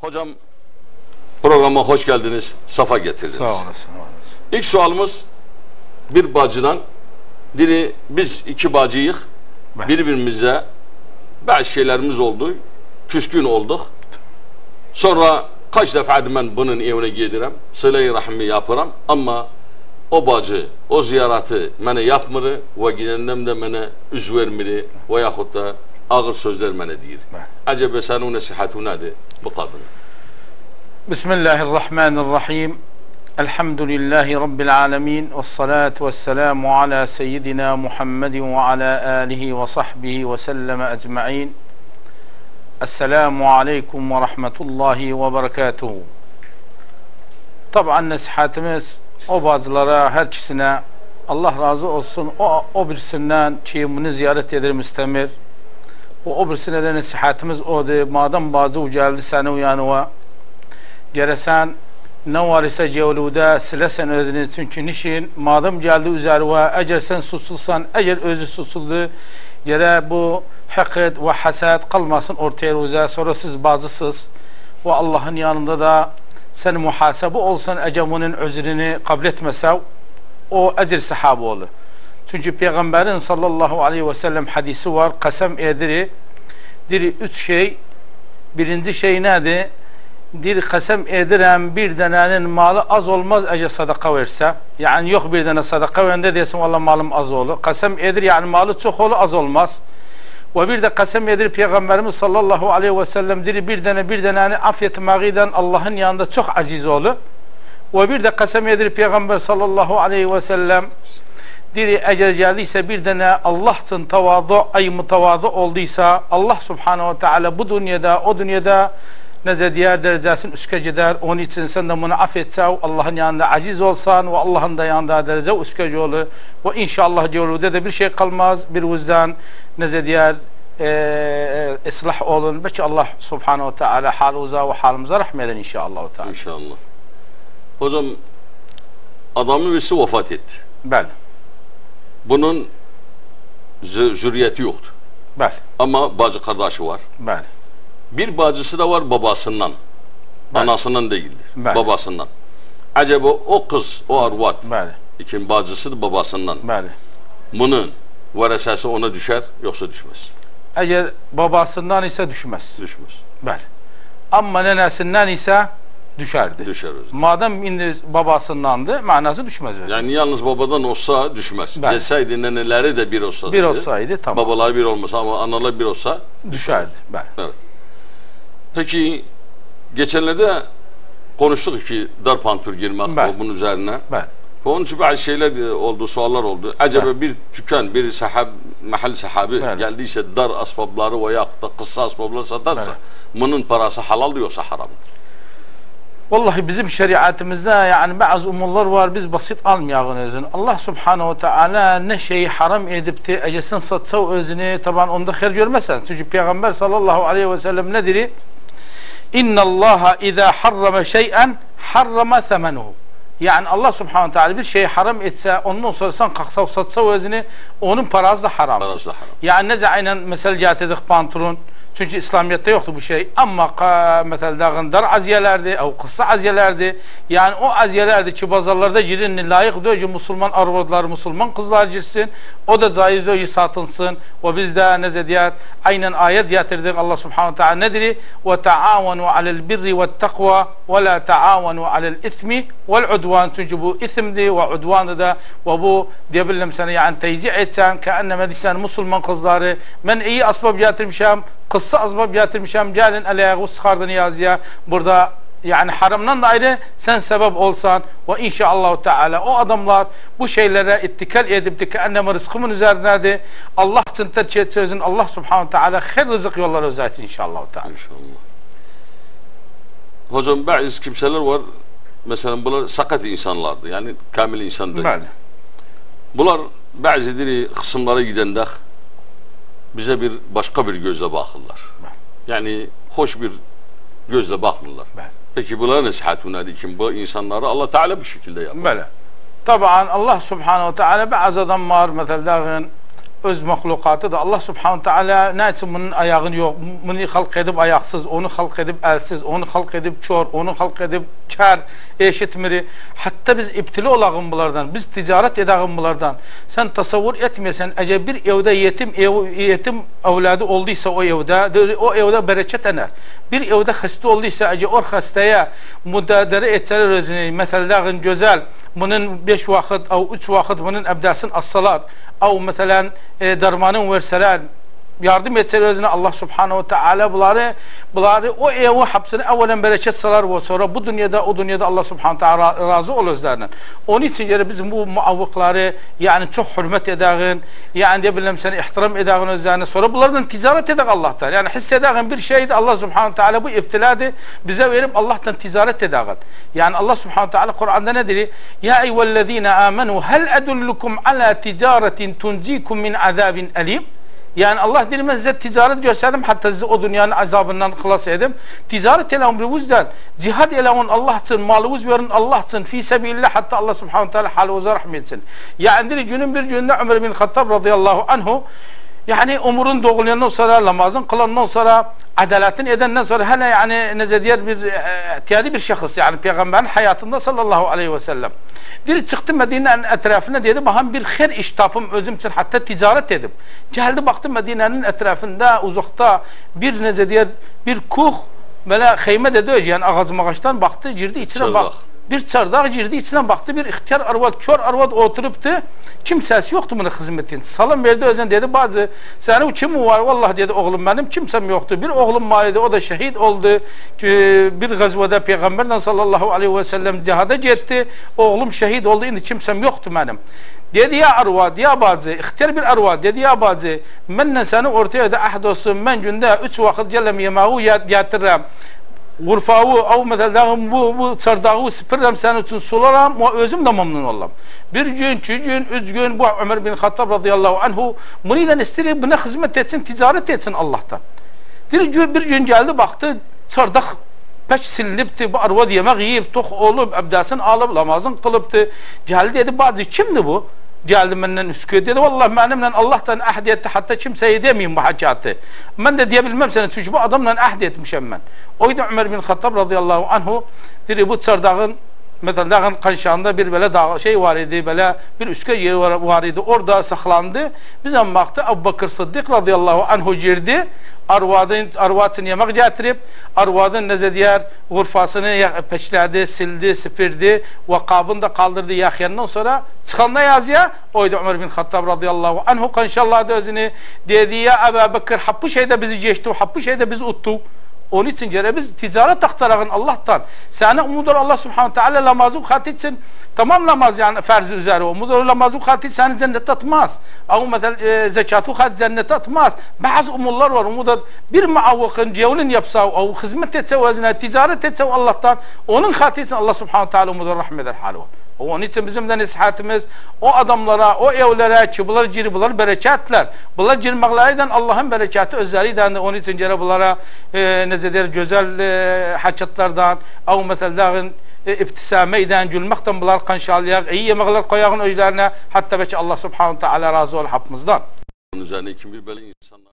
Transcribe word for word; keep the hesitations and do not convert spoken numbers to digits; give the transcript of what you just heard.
Hocam programa hoş geldiniz, safa getirdiniz. Sağ olasın, olasın. İlk sualımız bir bacıdan, biri biz iki bacıyık, ben. birbirimize bazı şeylerimiz oldu, küskün olduk. Sonra kaç defa ben bunun evine gidiyorum, sıla-i rahmi yaparım ama o bacı, o ziyareti bana yapmırı ve gidendem de bana üz vermiri ve yahut da ağır sözler bana deyir. Acaba senin nasihatun nedir bu kadın? Bismillahirrahmanirrahim. Elhamdülillahi Rabbil alemin. Ve salatu ve selamu ala seyyidina Muhammedin ve ala alihi ve sahbihi ve selleme ecma'in. Esselamu aleyküm ve rahmetullahi ve berekatuhu. Tabi nasihatimiz o bacılara, her ikisine Allah razı olsun. O, o birisinden çiğimini ziyaret ederim istemir. O, o birisine de nasihatimiz odur. Madem bacı geldi seni uyanıva, geresen ne var ise cevluda silesen özünü, çünkü nişin madem geldi üzerine eğer sen suçsulsan, eğer özü suçsuldu, gere bu hikd ve hasad kalmasın ortaya uza. Sonra siz bacısız ve Allah'ın yanında da sen muhasebe olsan, eğer bunun özrünü kabul etmese o ecir sahabı olur. Çünkü Peygamberin sallallahu aleyhi ve sellem hadisi var, kasem ediri diri üç şey. Birinci şey nedir? Dir kasem edirem bir denenin malı az olmaz eğer sadaka verse. Yani yok bir tane sadaka verende diyorsun valla malım az olur. Kasem edir yani malı çok olur, az olmaz. Ve bir de kasem edir Peygamberimiz sallallahu aleyhi ve sellem diri bir tane bir deneni afiyet mağiden Allah'ın yanında çok aziz olur. Ve bir de kasem edir Peygamber sallallahu aleyhi ve sellem diri eğer geldiyse bir tane Allah için tavadu, ay mutavadu olduysa Allah subhanahu ve teala bu dünyada, o dünyada neze diğer derecesinin üstüne gider. Onun için sen de bunu affetse, Allah'ın yanında aziz olsan ve Allah'ın da yanında derece üstüne olur. Ve inşallah diyorlar de bir şey kalmaz. Bir yüzden neze diğer e, ıslah olun. Belki Allah subhanahu ve teala halımıza ve halimize rahmet eden inşallah. İnşallah. Hocam adamın birisi vefat etti. Bəli. Bunun zürriyeti yoktu. Bəli. Ama bacı kardeşi var. Bəli. Bir bacısı da var babasından. Bəli. Anasından değildir. Bəli. Babasından. Acaba o kız, o arvat, Bəli. ikin bacısı da babasından. Bəli. Bunun varesesi ona düşer yoksa düşmez. Eğer babasından ise düşmez. Düşmez. Bəli. Ama nenesinden ise düşerdi. Düşer. Madem indi babasındandı, manası düşmez. Öyle. Yani yalnız babadan olsa düşmez. Ben. Gelseydi neneleri de bir olsaydı. Bir olsaydı tamam. Babalar bir olmasa ama analar bir olsa düşerdi. Ben. Evet. Peki geçenlerde konuştuk ki darpantür girmek ben. bunun üzerine. Ben. Onun için bazı şeyler oldu, suallar oldu. Acaba ben. bir tüken, bir sahab, mahal sahabi ben. geldiyse dar asbabları veya da kıssa asbabları satarsa ben. bunun parası halal diyorsa haram. Vallahi bizim şeriatımızda yani bazı umurlar var, biz basit almayalım özünü. Allah subhanahu ve teala ne şeyi haram edip de ecesin satsa özünü taban onda hayır görmezsen. Çünkü Peygamber sallallahu aleyhi ve sellem ne dedi? İnna Allaha iza harrama şey'en harrama themenuhu. Yani Allah subhanahu ve teala bir şeyi haram etse, ondan sonra sen kalksa satsa özünü, onun parası da haram. Parası da haram. Yani nece aynen mesela cihatedik pantolon. Çünkü İslamiyet'te yoktu bu şey. Ama mesela dar aziyelerdi, o kısa aziyelerdi. Yani o aziyelerdi ki pazarlarda girin layık diyor ki Müslüman arvadlar, Müslüman kızlar girsin. O da caiz diyor ki satınsın. Ve biz de ne diyor? Aynen ayet getirdik. Allah subhanahu teala nedir? Ve taavenu alel birri ve takva ve la taavenu alel ismi vel udvan. Çünkü bu isimdi ve udvandı da ve bu diyebilirim sana yani teyzi etsen keenneme disen Müslüman kızları ben iyi asbab getirmişim. Kıssa asbab getirmişim, gelin alayağı sıkardın yazıya. Burada yani haramdan da ayrı sen sebep olsan ve inşallah Teala o adamlar bu şeylere ittikal edip de ki enneme rızkımın üzerindedir. Allah için tercih etsin. Allah subhanahu Teala her rızık yolları özelsin inşallah Teala. İnşallah. Hocam bazı kimseler var. Mesela bunlar sakat insanlardı. Yani kamil insan değil. Bəli. Bunlar bazı diri kısımlara gidende bize bir başka bir gözle bakırlar. Yani hoş bir gözle bakmırlar. Peki bunlara nasihatü nedir ki bu insanları Allah Teala bu şekilde yapar? Böyle. Taban Allah subhanahu teala bazı adam var mesela öz mahlukatı da Allah subhanahu teala ne için bunun ayağını yok, bunu halk edip ayaksız, onu halk edip elsiz, onu halk edip çor, onu halk edip kar, eşitmiri. Hatta biz iptili olağın bunlardan, biz ticaret edağın bunlardan. Sen tasavvur etmesen, eğer bir evde yetim ev, yetim evladı olduysa o evde, o evde bereket ener. Bir evde hasta olduysa, eğer o hastaya müdadere etseler özünü, mesela güzel, bunun beş vakit, او üç vakit bunun ebdasın as-salat, او mesela e, dermanın verseler, yardım etseler özüne Allah subhanahu teala bunları, bunları o evi hapsine evvelen bereket salar ve sonra bu dünyada o dünyada Allah subhanahu teala razı olur özlerinden. Onun için yani bizim bu muavvıkları yani çok hürmet edağın, yani de bilmem seni ihtiram edağın özlerine, sonra bunlardan ticaret edağın Allah'tan. Yani hissedağın bir şeydi Allah subhanahu teala bu iptiladı bize verip Allah'tan ticaret edağın. Yani Allah subhanahu teala Kur'an'da ne dedi? Ya eyyühellezine amenu hel edullukum ala ticaretin tunjikum min azabin alim. Yani Allah dedi ben size ticaret gösterdim hatta sizi o dünyanın azabından kılas edim. Ticaret ele umrivuzdan, cihad ele on Allah için, malımız verin Allah için, fi sebilillah hatta Allah subhanahu teala halimize rahmetsin. Yani dedi günün bir gününde Ömer bin Hattab radıyallahu anhu, yani umurun doğulayandan sonra, namazın kılandan sonra, adaletin edenden sonra hele yani nezediyer bir ihtiyari bir şahıs yani peygamberin hayatında sallallahu aleyhi ve sellem. Diri çıktı Medine'nin etrafına dedi baham bir her iş tapım özüm için hatta ticaret edip. Geldi baktı Medine'nin etrafında uzakta bir nezediyer bir kuh böyle heyme dedi yani ağacı ağaçtan baktı girdi içine bak. Bir çardak girdi içine baktı bir ihtiyar arvad kör arvad oturuptu. Kimsesi yoktu bunun hizmetin. Salam verdi özen dedi bazı senin kim var vallahi dedi oğlum benim kimsem yoktu. Bir oğlum var idi o da şehit oldu. Bir gazvada peygamberden sallallahu aleyhi ve sellem cihada gitti. Oğlum şehit oldu indi kimsem yoktu benim. Dedi ya arvad ya bazı ihtiyar bir arvad dedi ya bazı menne seni ortaya da ahd olsun ben günde üç vakit cellem yemeği yatırırım. Gurfavu, av mesela bu, bu çardağı süpürürüm senin için sularım ve özüm de memnun olam. Bir gün, iki gün, üç gün bu Ömer bin Hattab radıyallahu anhu buniden istiyor buna hizmet etsin, ticaret etsin Allah'tan. Bir gün, bir gün geldi baktı çardak peş silinipti, bu arvad yemek yiyip, tok olup, ebdasını alıp, namazını kılıptı. Geldi dedi bazı kimdi bu? Geldi benden üsküye dedi vallahi benimle Allah'tan ahd etti hatta kimseye demeyeyim bu haccatı. Ben de diyebilmem sana çünkü bu adamla ahd etmişim ben. Oydu Ömer bin Hattab radıyallahu anhu dedi bu çardağın mesela dağın kanşağında bir böyle dağ şey var idi böyle bir üskü yeri var, var idi orada saklandı. Bize baktı Ebu Bakır Sıddık radıyallahu anhu girdi. Arvadın arvadını yemek getirip arvadın nezediyer gurfasını peçledi, sildi, süpürdü ve kabını da kaldırdı yakyandan sonra çıkanla yazıya oydu Ömer bin Hattab radıyallahu anhu kanşalladı özünü dedi ya Ebu Bakır happı şeyde bizi geçti happı şeyde bizi uttu. Onun için gene biz ticaret aktarağın Allah'tan. Sana umudur Allah subhanahu teala namazı katitsin. Tamam namaz yani farz üzere umudur namazı katit seni cennete atmaz. Ama mesela e, zekatı kat cennete atmaz. Bazı umurlar var umudur bir muavvakın cevlin yapsa o hizmet etse özüne ticaret etse Allah'tan onun katitsin Allah subhanahu teala umudur rahmet eder halı. Onun için bizim de nasihatimiz o adamlara, o evlere ki bunlar ciri, bunlar bereketler. Bunlar cirmaklarıyla Allah'ın bereketi özelliğinden de onun için gene bunlara e, nezedir güzel e, haçatlardan, av metellerin e, ibtisameyden, gülmekten bunlar kanşalayak, iyi yemekler koyağın özlerine hatta belki Allah subhanahu teala razı ol hapımızdan. Bunun üzerine kim bir böyle insanlar.